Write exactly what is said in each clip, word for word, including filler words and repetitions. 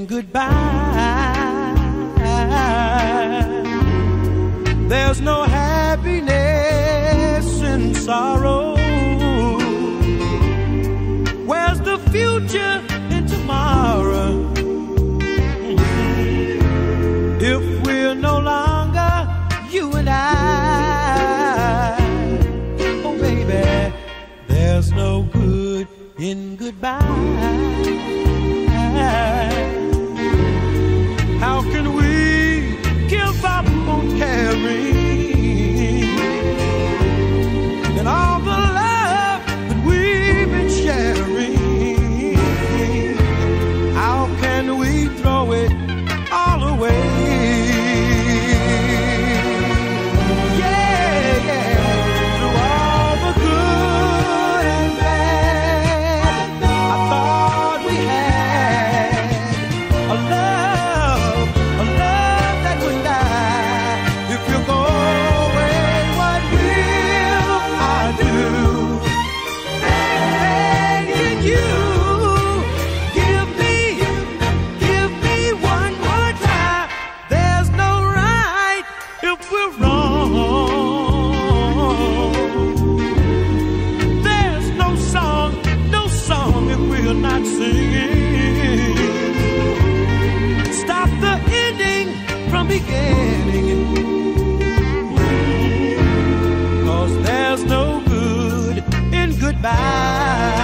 goodbye. There's no happiness in sorrow. Where's the future in tomorrow? If we're no longer you and I, oh baby, there's no good in goodbye. How can we give up on caring and all the love that we've been sharing? How can we throw it all away? Not singing. Stop the ending from beginning, 'cause there's no good in goodbye.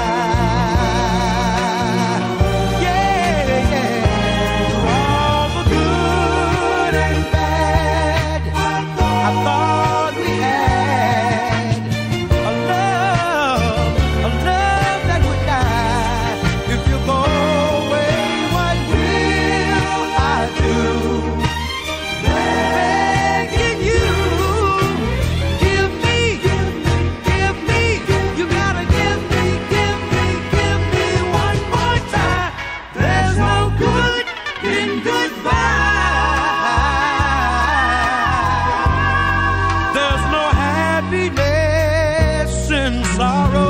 Yeah, yeah. To all the good and bad, I thought we had a love, a love that would die. If you go away, what will I do? Begging you, give me, give me, you gotta give me, give me, give me one more time. There's no good in goodbye. There's no happiness in sorrow.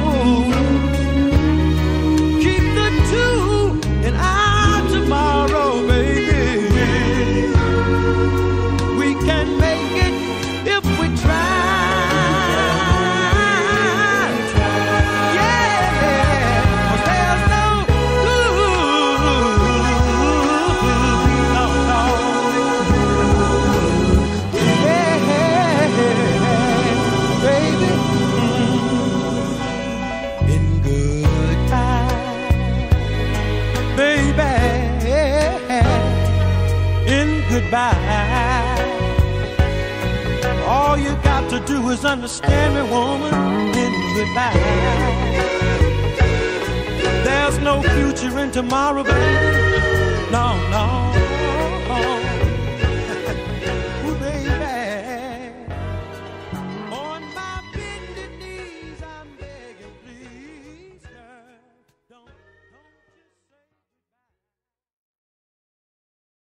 Goodbye. All you got to do is understand me, woman, in goodbye. There's no future in tomorrow, baby. No, no.